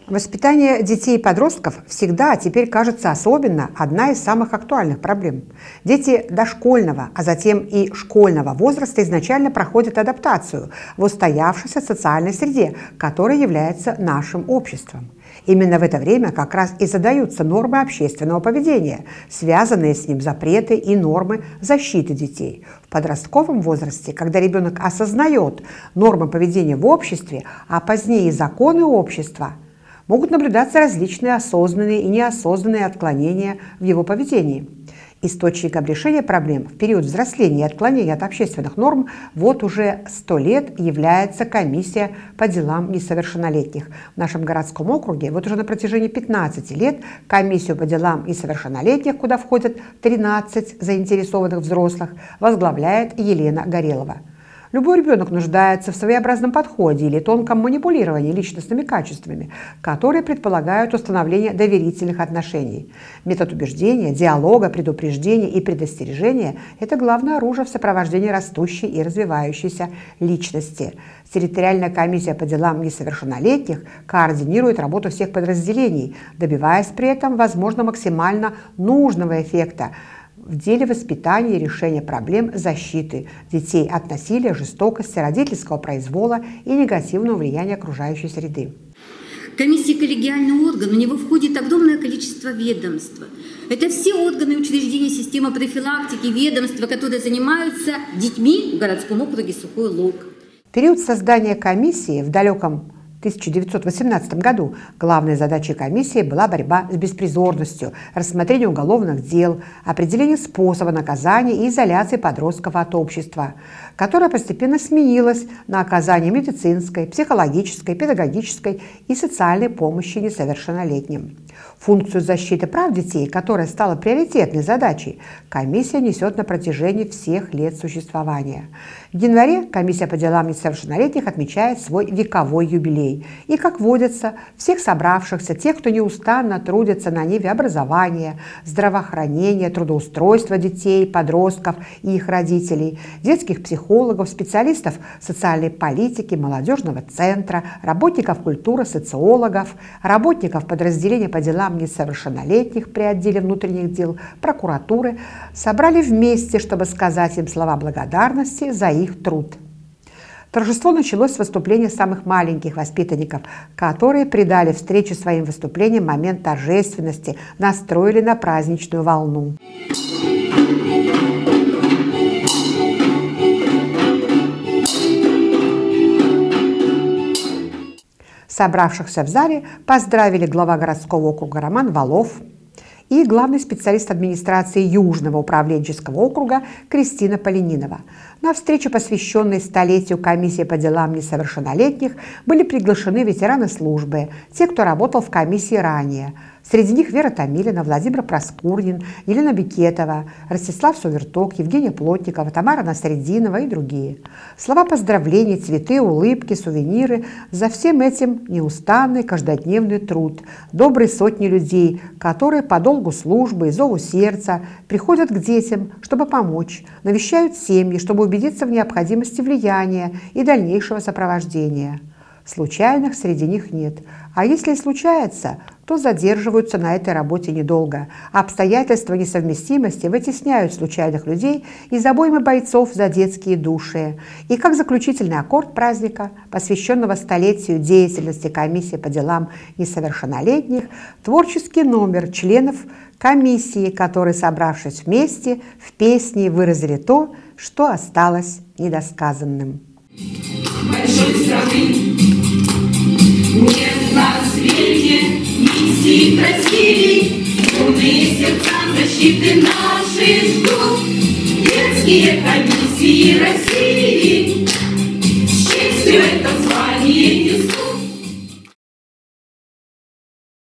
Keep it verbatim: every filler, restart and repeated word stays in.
Воспитание детей и подростков всегда, а теперь кажется особенно, одна из самых актуальных проблем. Дети дошкольного, а затем и школьного возраста изначально проходят адаптацию в устоявшейся социальной среде, которая является нашим обществом. Именно в это время как раз и задаются нормы общественного поведения, связанные с ним запреты и нормы защиты детей. В подростковом возрасте, когда ребенок осознает нормы поведения в обществе, а позднее и законы общества, могут наблюдаться различные осознанные и неосознанные отклонения в его поведении. Источником решения проблем в период взросления и отклонения от общественных норм вот уже сто лет является комиссия по делам несовершеннолетних. В нашем городском округе вот уже на протяжении пятнадцати лет комиссию по делам несовершеннолетних, куда входят тринадцать заинтересованных взрослых, возглавляет Елена Горелова. Любой ребенок нуждается в своеобразном подходе или тонком манипулировании личностными качествами, которые предполагают установление доверительных отношений. Метод убеждения, диалога, предупреждения и предостережения – это главное оружие в сопровождении растущей и развивающейся личности. Территориальная комиссия по делам несовершеннолетних координирует работу всех подразделений, добиваясь при этом, возможно, максимально нужного эффекта в деле воспитания и решения проблем защиты детей от насилия, жестокости, родительского произвола и негативного влияния окружающей среды. Комиссия – коллегиальный орган, в него входит огромное количество ведомств. Это все органы и учреждения системы профилактики, ведомства, которые занимаются детьми в городском округе Сухой Лог. В период создания комиссии в далеком тысяча девятьсот восемнадцатом году главной задачей комиссии была борьба с беспризорностью, рассмотрение уголовных дел, определение способа наказания и изоляции подростков от общества, которая постепенно сменилась на оказание медицинской, психологической, педагогической и социальной помощи несовершеннолетним. Функцию защиты прав детей, которая стала приоритетной задачей, комиссия несет на протяжении всех лет существования. В январе комиссия по делам несовершеннолетних отмечает свой вековой юбилей. И, как водится, всех собравшихся, тех, кто неустанно трудится на ниве образования, здравоохранения, трудоустройства детей, подростков и их родителей, детских психологов, специалистов социальной политики, молодежного центра, работников культуры, социологов, работников подразделения по делам несовершеннолетних при отделе внутренних дел, прокуратуры, собрали вместе, чтобы сказать им слова благодарности за их труд. Торжество началось с выступления самых маленьких воспитанников, которые придали встрече своим выступлениям момент торжественности, настроили на праздничную волну. Собравшихся в зале поздравили глава городского округа Роман Валов и главный специалист администрации Южного управленческого округа Кристина Полининова. На встречу, посвященной столетию комиссии по делам несовершеннолетних, были приглашены ветераны службы, те, кто работал в комиссии ранее. Среди них Вера Томилина, Владимир Проскурнин, Елена Бекетова, Ростислав Суверток, Евгения Плотникова, Тамара Насреддинова и другие. Слова поздравлений, цветы, улыбки, сувениры – за всем этим неустанный каждодневный труд доброй сотни людей, которые по долгу службы и зову сердца приходят к детям, чтобы помочь, навещают семьи, чтобы убедиться в необходимости влияния и дальнейшего сопровождения. Случайных среди них нет. А если и случается, то задерживаются на этой работе недолго. Обстоятельства несовместимости вытесняют случайных людей из обоймы бойцов за детские души. И как заключительный аккорд праздника, посвященного столетию деятельности комиссии по делам несовершеннолетних, творческий номер членов комиссии, которые, собравшись вместе, в песне выразили то, что осталось недосказанным. Большой страны нет на свете миссии красивей, умные сердца защиты наши ждут. Детские комиссии России с честью это звание несут.